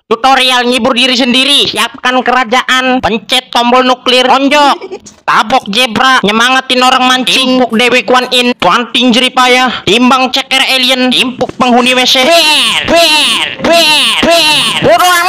Tutorial ngibur diri sendiri. Siapkan kerajaan, pencet tombol nuklir, tonjok, tabok zebra, nyemangatin orang mancing, timpuk Dewi Kwan In, banting jeripayah, timbang ceker alien, timpuk penghuni WC. Buruan